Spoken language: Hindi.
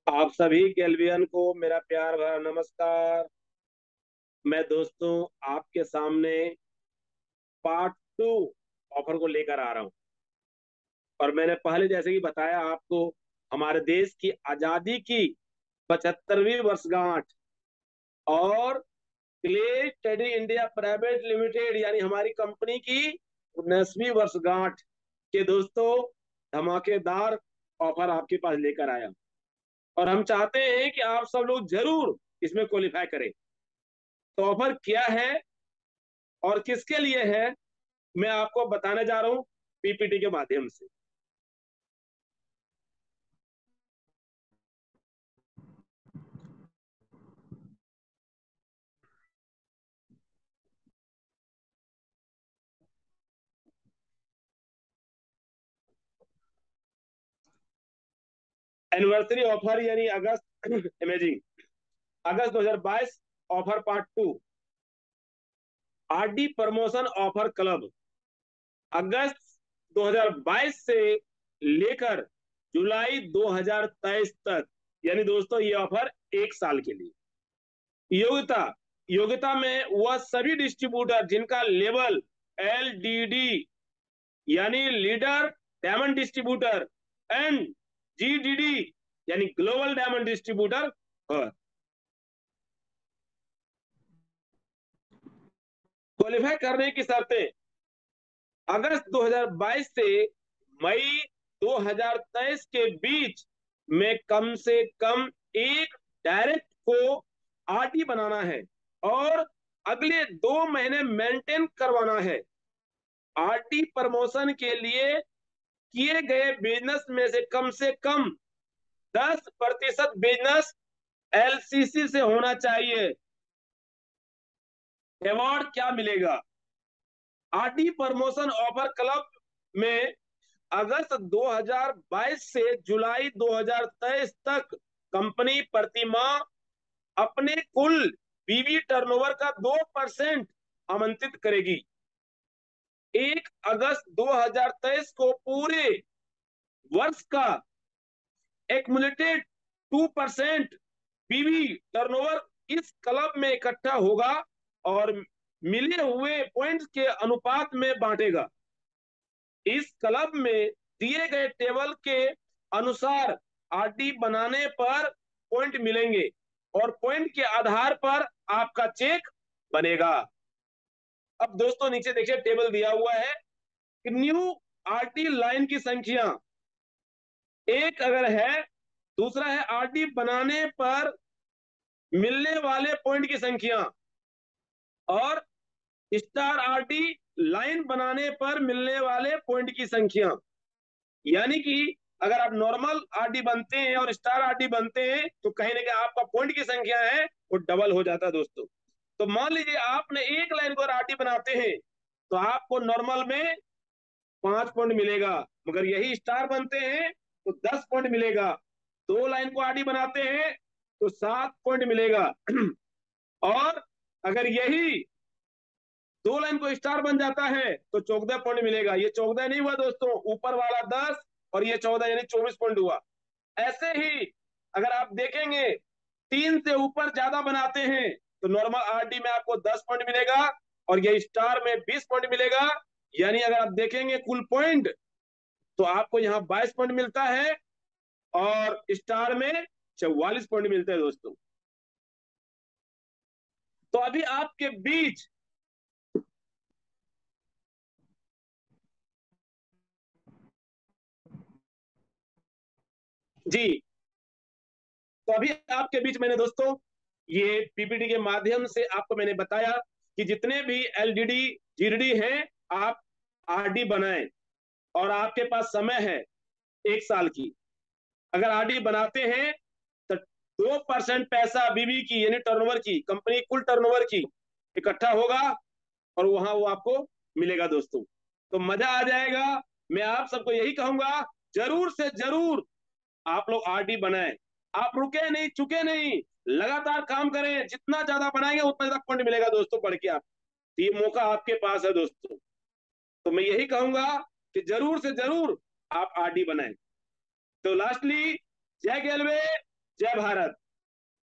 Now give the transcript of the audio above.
आप सभी गैल्वियन को मेरा प्यार भरा नमस्कार। मैं दोस्तों आपके सामने पार्ट 2 ऑफर को लेकर आ रहा हूं। और मैंने पहले जैसे कि बताया आपको, हमारे देश की आजादी की 75वीं वर्षगांठ और clay teddy India private limited यानी हमारी कंपनी की 19वीं वर्षगांठ के दोस्तों धमाकेदार ऑफर आपके पास लेकर आया। और हम चाहते हैं कि आप सब लोग जरूर इसमें क्वालिफाई करें। तो ऑफर क्या है और किसके लिए है, मैं आपको बताने जा रहा हूं पीपीटी के माध्यम से। एनिवर्सरी ऑफर यानी अगस्त इमेजिंग अगस्त 2022 offer part 2 RD promotion offer club अगस्त 2022 से लेकर जुलाई 2023 तक, यानी दोस्तों ये ऑफर 1 साल के लिए। योग्यता योग्यता में वह सभी डिस्ट्रीब्यूटर जिनका लेवल एलडीडी यानी leader diamond distributor and GDD यानी ग्लोबल डायमंड डिस्ट्रीब्यूटर है। क्वालिफाई करने की शर्तें अगस्त 2022 से मई 2023 के बीच में कम से कम एक डायरेक्ट को आरटी बनाना है और अगले 2 महीने मेंटेन करवाना है। आरटी प्रमोशन के लिए किए गए बिजनेस में से कम 10% बिजनेस एलसीसी से होना चाहिए। अवार्ड क्या मिलेगा? आरटी प्रमोशन ऑफर क्लब में अगस्त 2022 से जुलाई 2023 तक कंपनी प्रति माह अपने कुल बीवी टर्नओवर का 2% आमंत्रित करेगी। 1 अगस्त 2023 को पूरे वर्ष का एक्मुलेटेड 2% बीवी टर्नओवर इस क्लब में इकट्ठा होगा और मिले हुए पॉइंट्स के अनुपात में बांटेगा। इस क्लब में दिए गए टेबल के अनुसार आरडी बनाने पर पॉइंट मिलेंगे और पॉइंट के आधार पर आपका चेक बनेगा। अब दोस्तों नीचे देखिए टेबल दिया हुआ है कि न्यू आरटी लाइन की संख्या एक अगर है, दूसरा है आरडी बनाने पर मिलने वाले पॉइंट की संख्या और स्टार आरडी लाइन बनाने पर मिलने वाले पॉइंट की संख्या। यानी कि अगर आप नॉर्मल आरडी बनते हैं और स्टार आरडी बनते हैं तो कहीं ना कहीं आपका पॉइंट की संख्या है वो डबल हो जाता है दोस्तों। तो मान लीजिए आपने एक लाइन को आरडी बनाते हैं तो आपको नॉर्मल में 5 पॉइंट मिलेगा, मगर यही स्टार बनते हैं तो 10 पॉइंट मिलेगा। 2 लाइन को आरडी बनाते हैं तो 7 पॉइंट मिलेगा और अगर यही 2 लाइन को स्टार बन जाता है तो 14 पॉइंट मिलेगा। ये 14 नहीं हुआ दोस्तों, ऊपर वाला 10 और ये 14 यानी 24 पॉइंट हुआ। ऐसे ही अगर आप देखेंगे 3 से ऊपर ज्यादा बनाते हैं तो नॉर्मल आरडी में आपको 10 पॉइंट मिलेगा और ये स्टार में 20 पॉइंट मिलेगा। यानी अगर आप देखेंगे कुल पॉइंट तो आपको यहाँ 22 पॉइंट मिलता है और स्टार में 44 पॉइंट मिलते हैं दोस्तों। तो अभी आपके बीच जी, तो अभी आपके बीच मैंने दोस्तों ये पीपीटी के माध्यम से आपको मैंने बताया कि जितने भी एलडीडी जीडीडी हैं आप आरडी बनाएं और आपके पास समय है 1 साल की। अगर आरडी बनाते हैं तो 2% पैसा बीबी की यानी टर्नओवर की, कंपनी कुल टर्नओवर की इकट्ठा होगा और वहां वो आपको मिलेगा दोस्तों। तो मजा आ जाएगा। मैं आप सबको यही कहूंगा, जरूर से जरूर आप लोग आरडी बनाएं। आप रुके नहीं, चुके नहीं, लगातार काम करें। जितना ज्यादा बनाएंगे उतना ज्यादा पॉइंट मिलेगा दोस्तों बढ़ के आप। तो ये मौका आपके पास है दोस्तों। तो मैं यही कहूंगा कि जरूर से जरूर आप आरडी बनाएं। तो लास्टली, जय गेलवे, जय भारत।